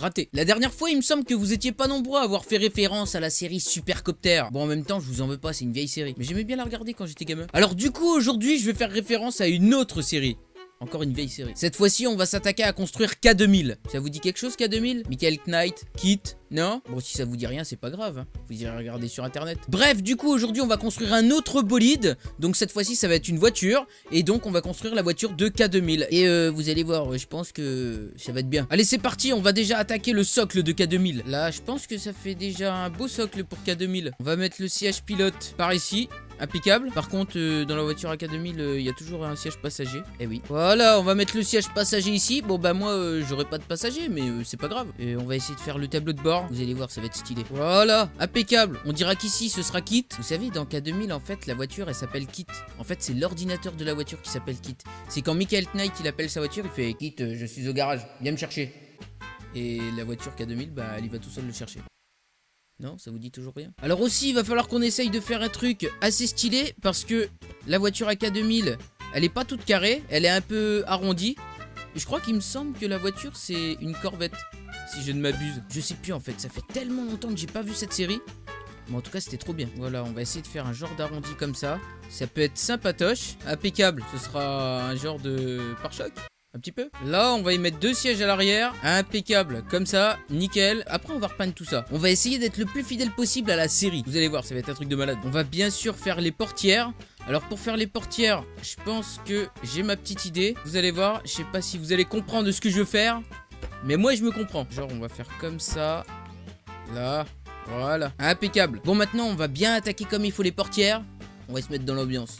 raté. La dernière fois, il me semble que vous étiez pas nombreux à avoir fait référence à la série Supercopter. Bon, en même temps, je vous en veux pas, c'est une vieille série. Mais j'aimais bien la regarder quand j'étais gamin. Alors du coup, aujourd'hui, je vais faire référence à une autre série. Encore une vieille série. Cette fois-ci, on va s'attaquer à construire K2000. Ça vous dit quelque chose, K2000? Michael Knight, Kit, non? Bon, si ça vous dit rien, c'est pas grave, hein. Vous irez regarder sur internet. Bref, du coup, aujourd'hui, on va construire un autre bolide. Donc cette fois-ci, ça va être une voiture. Et donc, on va construire la voiture de K2000. Et vous allez voir, je pense que ça va être bien. Allez, c'est parti, on va déjà attaquer le socle de K2000. Là, je pense que ça fait déjà un beau socle pour K2000. On va mettre le siège pilote par ici. Impeccable. Par contre, dans la voiture à K2000, il y a toujours un siège passager. Eh oui. Voilà, on va mettre le siège passager ici. Bon, bah moi, j'aurai pas de passager, mais c'est pas grave. Et on va essayer de faire le tableau de bord. Vous allez voir, ça va être stylé. Voilà, impeccable. On dira qu'ici, ce sera Kit. Vous savez, dans K2000, en fait, la voiture, elle s'appelle Kit. En fait, c'est l'ordinateur de la voiture qui s'appelle Kit. C'est quand Michael Knight, il appelle sa voiture, il fait Kit, je suis au garage, viens me chercher. Et la voiture K2000, bah, elle y va tout seul le chercher. Non, ça vous dit toujours rien? Alors aussi, il va falloir qu'on essaye de faire un truc assez stylé parce que la voiture à K2000, elle est pas toute carrée, elle est un peu arrondie. Et je crois qu'il me semble que la voiture, c'est une Corvette, si je ne m'abuse. Je sais plus en fait, ça fait tellement longtemps que j'ai pas vu cette série. Mais en tout cas, c'était trop bien. Voilà, on va essayer de faire un genre d'arrondi comme ça. Ça peut être sympatoche, impeccable. Ce sera un genre de pare-choc. Un petit peu. Là, on va y mettre deux sièges à l'arrière. Impeccable. Comme ça, nickel. Après, on va repeindre tout ça. On va essayer d'être le plus fidèle possible à la série. Vous allez voir, ça va être un truc de malade. On va bien sûr faire les portières. Alors, pour faire les portières, je pense que j'ai ma petite idée. Vous allez voir, je sais pas si vous allez comprendre ce que je veux faire. Mais moi, je me comprends. Genre, on va faire comme ça. Là. Voilà. Impeccable. Bon, maintenant, on va bien attaquer comme il faut les portières. On va se mettre dans l'ambiance.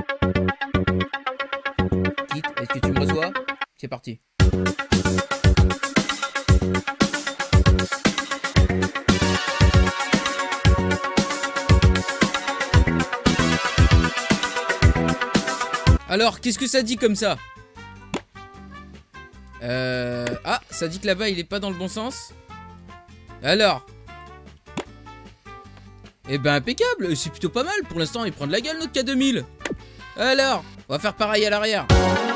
Kit, est-ce que tu me reçois? C'est parti. Alors, qu'est-ce que ça dit comme ça? Ah, ça dit que là-bas, il est pas dans le bon sens. Alors. Eh ben, impeccable. C'est plutôt pas mal. Pour l'instant, il prend de la gueule, notre K2000. Alors, on va faire pareil à l'arrière.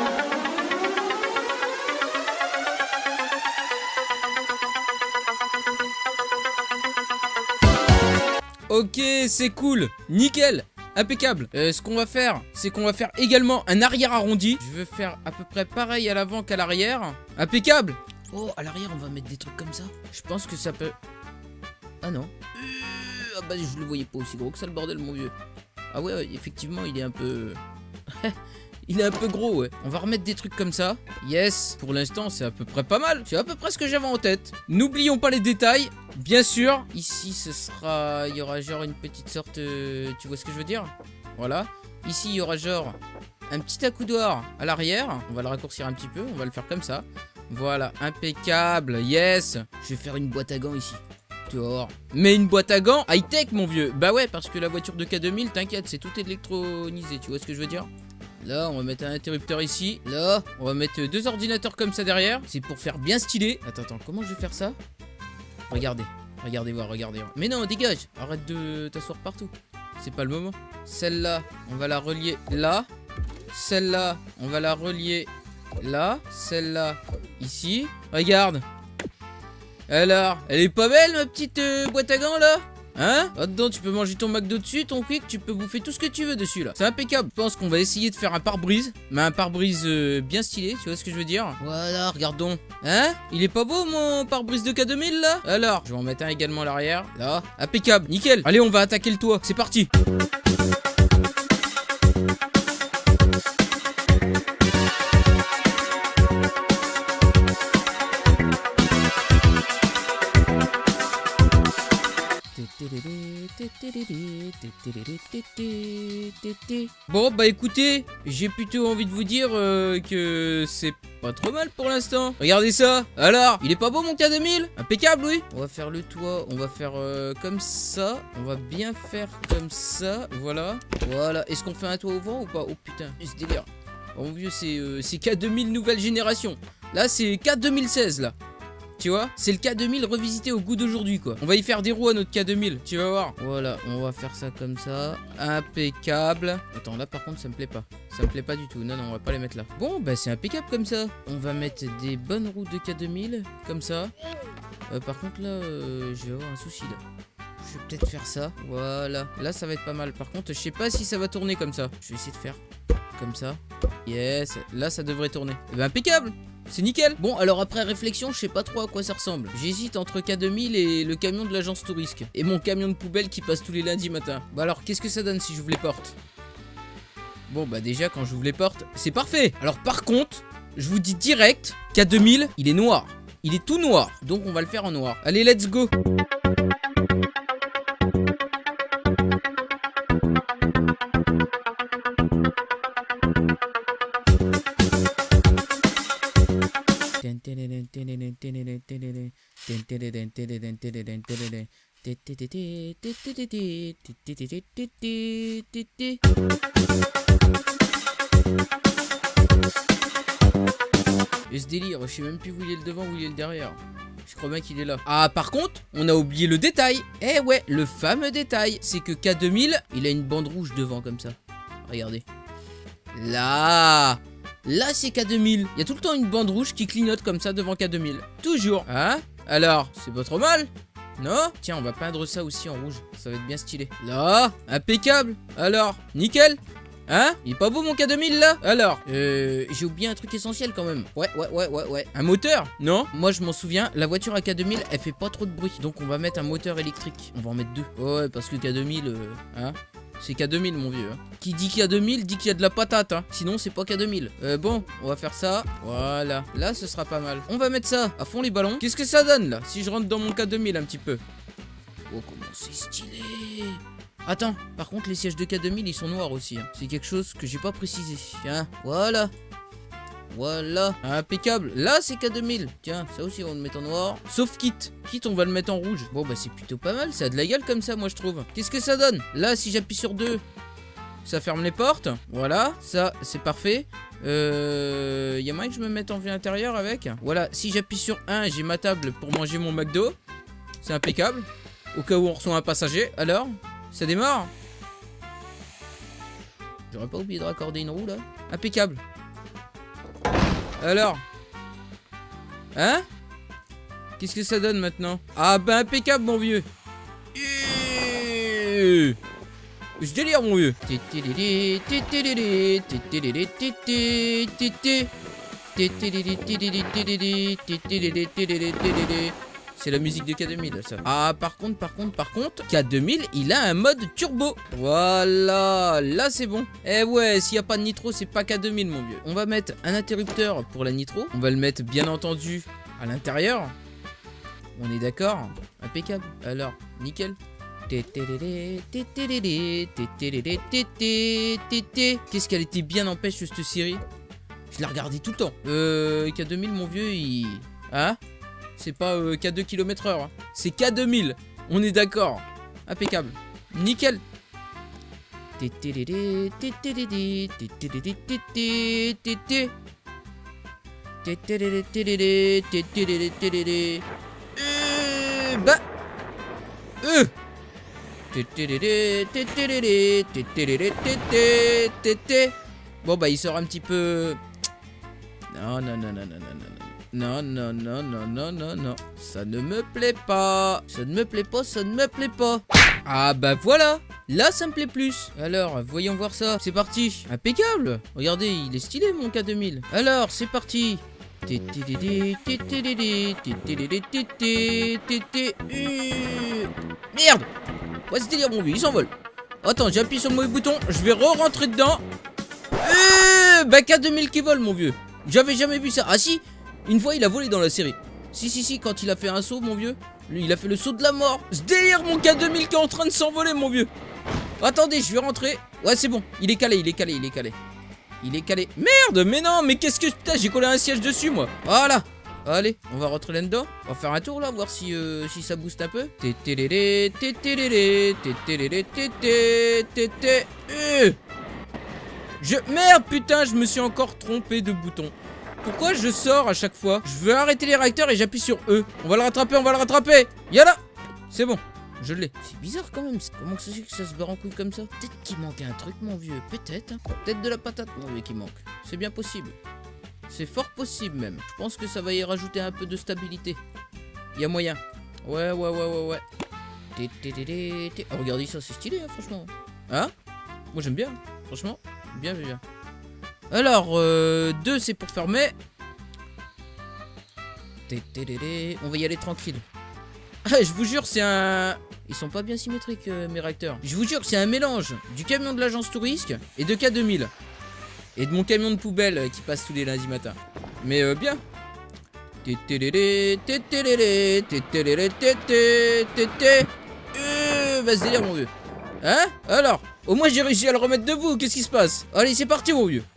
Ok, c'est cool, nickel, impeccable. Ce qu'on va faire, c'est qu'on va faire également un arrière arrondi. Je veux faire à peu près pareil à l'avant qu'à l'arrière. Impeccable. Oh, à l'arrière, on va mettre des trucs comme ça. Je pense que ça peut... Ah non. Ah bah, je le voyais pas aussi gros que ça, le bordel, mon vieux. Ah ouais, effectivement, il est un peu... Il est un peu gros, ouais. On va remettre des trucs comme ça. Yes. Pour l'instant, c'est à peu près pas mal. C'est à peu près ce que j'avais en tête. N'oublions pas les détails. Bien sûr. Ici, ce sera... Il y aura genre une petite sorte... Tu vois ce que je veux dire? Voilà. Ici, il y aura genre un petit accoudoir à l'arrière. On va le raccourcir un petit peu. On va le faire comme ça. Voilà. Impeccable. Yes. Je vais faire une boîte à gants ici. Dehors. Mais une boîte à gants high-tech, mon vieux. Bah ouais, parce que la voiture de K2000, t'inquiète, c'est tout électronisé. Tu vois ce que je veux dire? Là, on va mettre un interrupteur ici. Là, on va mettre deux ordinateurs comme ça derrière. C'est pour faire bien stylé. Attends, comment je vais faire ça? Regardez. Regardez voir, regardez voir. Mais non, dégage. Arrête de t'asseoir partout. C'est pas le moment. Celle-là, on va la relier là. Celle-là, on va la relier là. Celle-là, ici. Regarde. Alors, elle est pas belle, ma petite boîte à gants, là? Hein? Là-dedans, tu peux manger ton McDo dessus, ton Quick, tu peux bouffer tout ce que tu veux dessus, là. C'est impeccable. Je pense qu'on va essayer de faire un pare-brise. Mais un pare-brise bien stylé, tu vois ce que je veux dire? Voilà, regardons. Hein? Il est pas beau, mon pare-brise de K2000, là? Alors, je vais en mettre un également à l'arrière. Là, impeccable, nickel. Allez, on va attaquer le toit. C'est parti. Bon bah écoutez, j'ai plutôt envie de vous dire que c'est pas trop mal pour l'instant. Regardez ça. Alors, il est pas beau mon K2000? Impeccable, oui. On va faire le toit, on va faire comme ça. On va bien faire comme ça. Voilà. Voilà. Est-ce qu'on fait un toit au vent ou pas? Oh putain, ce délire. Oh mon vieux, c'est K2000 nouvelle génération. Là c'est K2016 là. Tu vois, c'est le K2000 revisité au goût d'aujourd'hui, quoi. On va y faire des roues à notre K2000, tu vas voir. Voilà, on va faire ça comme ça. Impeccable. Attends, là, par contre, ça me plaît pas. Ça me plaît pas du tout. Non, non, on va pas les mettre là. Bon, bah, c'est impeccable comme ça. On va mettre des bonnes roues de K2000, comme ça. Par contre là, je vais avoir un souci là. Je vais peut-être faire ça. Voilà. Là, ça va être pas mal. Par contre, je sais pas si ça va tourner comme ça. Je vais essayer de faire comme ça. Yes. Là, ça devrait tourner. Eh ben, impeccable. C'est nickel. Bon, alors après réflexion, je sais pas trop à quoi ça ressemble. J'hésite entre K2000 et le camion de l'agence Tourisque. Et mon camion de poubelle qui passe tous les lundis matin. Bah alors, qu'est-ce que ça donne si j'ouvre les portes? Bon, bah déjà, quand j'ouvre les portes, c'est parfait. Alors par contre, je vous dis direct, K2000, il est noir. Il est tout noir. Donc on va le faire en noir. Allez, let's go. Et ce délire, je sais même plus où il est le devant, où il est le derrière. Je crois bien qu'il est là. Ah, par contre, on a oublié le détail. Eh ouais, le fameux détail. C'est que K2000, il a une bande rouge devant comme ça. Regardez. Là. Là, c'est K2000. Il y a tout le temps une bande rouge qui clignote comme ça devant K2000. Toujours. Hein? Alors, c'est pas trop mal? Non? Tiens, on va peindre ça aussi en rouge. Ça va être bien stylé. Là, impeccable. Alors, nickel. Hein? Il est pas beau mon K2000 là? Alors, j'ai oublié un truc essentiel quand même. Ouais. Un moteur? Non? Moi je m'en souviens, la voiture à K2000, elle fait pas trop de bruit. Donc on va mettre un moteur électrique. On va en mettre deux. Ouais, parce que K2000, hein? C'est K2000 mon vieux. Hein. Qui dit K2000 dit qu'il y a de la patate. Hein. Sinon c'est pas K2000. Bon, on va faire ça. Voilà. Là ce sera pas mal. On va mettre ça à fond les ballons. Qu'est-ce que ça donne là? Si je rentre dans mon K2000 un petit peu. Oh comment c'est stylé. Attends, par contre les sièges de K2000 ils sont noirs aussi. Hein. C'est quelque chose que j'ai pas précisé. Hein. Voilà. Voilà, impeccable. Là c'est K2000. Tiens, ça aussi on va le mettre en noir. Sauf Kit. Kit on va le mettre en rouge. Bon bah c'est plutôt pas mal, ça a de la gueule comme ça moi je trouve. Qu'est-ce que ça donne? Là si j'appuie sur 2, ça ferme les portes. Voilà, ça c'est parfait. Y a moyen que je me mette en vue intérieure avec. Voilà, si j'appuie sur 1, j'ai ma table pour manger mon McDo. C'est impeccable. Au cas où on reçoit un passager. Alors, ça démarre. J'aurais pas oublié de raccorder une roue là. Impeccable. Alors, hein? Qu'est-ce que ça donne maintenant? Ah bah impeccable mon vieux. Je délire mon vieux. C'est la musique de K2000 ça. Ah par contre K2000 il a un mode turbo. Voilà. Là c'est bon. Eh ouais, s'il n'y a pas de nitro c'est pas K2000 mon vieux. On va mettre un interrupteur pour la nitro. On va le mettre bien entendu à l'intérieur. On est d'accord? Impeccable. Alors nickel. Qu'est-ce qu'elle était bien en pêche cette série. Je la regardais tout le temps. K2000 mon vieux il... Hein? C'est pas K2 km/h, hein. C'est K2000. On est d'accord. Impeccable. Nickel. Bah. Bon bah il sort un petit peu. Non. Non. Ça ne me plaît pas. Ça ne me plaît pas. Ah bah voilà. Là ça me plaît plus. Alors voyons voir ça. C'est parti. Impeccable. Regardez il est stylé mon K2000. Alors c'est parti. Merde. Ouais c'est délire mon vieux. Il s'envole. Attends j'appuie sur le mauvais bouton. Je vais re-rentrer dedans. Bah K2000 qui vole mon vieux. J'avais jamais vu ça. Ah si. Une fois il a volé dans la série. Si, quand il a fait un saut mon vieux. Lui il a fait le saut de la mort. Ce délire mon K2000 qui est en train de s'envoler mon vieux. Attendez je vais rentrer. Ouais c'est bon, il est calé. Merde mais non mais qu'est-ce que... Putain j'ai collé un siège dessus moi. Voilà. Allez on va rentrer là-dedans. On va faire un tour là, voir si ça booste un peu. Merde putain je me suis encore trompé de bouton. Pourquoi je sors à chaque fois? Je veux arrêter les réacteurs et j'appuie sur E. On va le rattraper. Yalla. C'est bon, je l'ai. C'est bizarre quand même. Comment que c'est que ça se barre en couille comme ça? Peut-être qu'il manquait un truc mon vieux. Peut-être. Hein. Peut-être de la patate mon vieux qui manque. C'est bien possible. C'est fort possible même. Je pense que ça va y rajouter un peu de stabilité. Il y a moyen. Ouais. Oh, regardez ça, c'est stylé, hein, franchement. Hein? Moi, j'aime bien. Franchement, bien. Alors, 2, c'est pour fermer. On va y aller tranquille. Ah, je vous jure, c'est un... Ils sont pas bien symétriques, mes réacteurs. Je vous jure que c'est un mélange du camion de l'agence Tourisque et de K2000. Et de mon camion de poubelle qui passe tous les lundis matins. Mais bien. Va se délire, mon vieux. Hein? Alors, au moins j'ai réussi à le remettre debout. Qu'est-ce qui se passe? Allez, c'est parti, mon vieux.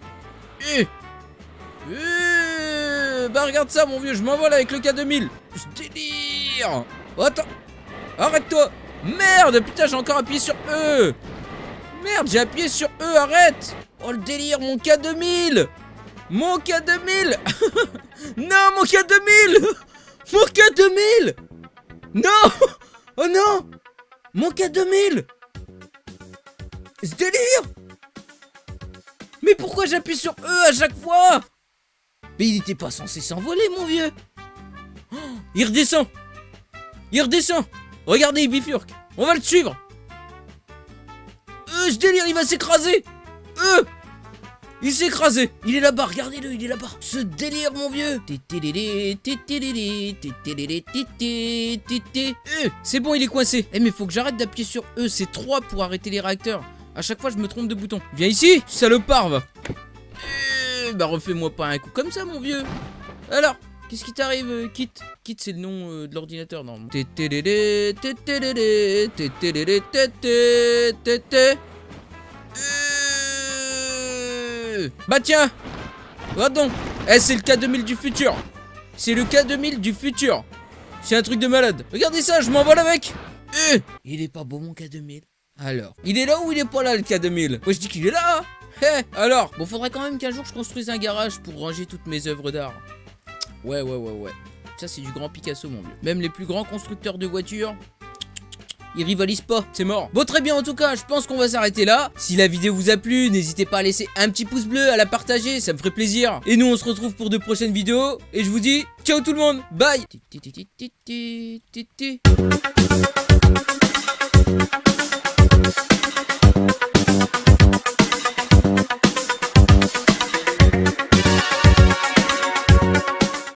Bah regarde ça, mon vieux, je m'envole avec le K2000. Ce délire. Oh, attends. Arrête-toi. Merde, putain, j'ai encore appuyé sur E. Merde, j'ai appuyé sur E, arrête. Oh, le délire, mon K2000. Mon K2000. Non, mon K2000. Mon K2000. Non. Oh non. Mon K2000. Ce délire. Mais pourquoi j'appuie sur E à chaque fois? Mais il n'était pas censé s'envoler, mon vieux. Oh, il redescend. Il redescend. Regardez, il bifurque. On va le suivre. Ce délire, il va s'écraser. Il s'est écrasé. Il est là-bas, regardez-le, il est là-bas. Ce délire, mon vieux. C'est bon, il est coincé. Eh, mais faut que j'arrête d'appuyer sur E. C'est 3 pour arrêter les réacteurs. À chaque fois, je me trompe de bouton. Viens ici, salopard, va. Bah, refais-moi pas un coup comme ça, mon vieux. Alors, qu'est-ce qui t'arrive, Kit? Kit, c'est le nom de l'ordinateur, normalement. Bah tiens. Va donc. Eh, c'est le K2000 du futur. C'est le K2000 du futur. C'est un truc de malade. Regardez ça, je m'envole avec. Il est pas beau, mon K2000. Alors, il est là ou il est pas là, le K2000? Moi, je dis qu'il est là. Alors, bon, faudrait quand même qu'un jour je construise un garage pour ranger toutes mes œuvres d'art. Ouais. Ça, c'est du grand Picasso, mon vieux. Même les plus grands constructeurs de voitures, ils rivalisent pas, c'est mort. Bon, très bien, en tout cas, je pense qu'on va s'arrêter là. Si la vidéo vous a plu, n'hésitez pas à laisser un petit pouce bleu, à la partager, ça me ferait plaisir. Et nous, on se retrouve pour de prochaines vidéos. Et je vous dis, ciao tout le monde, bye.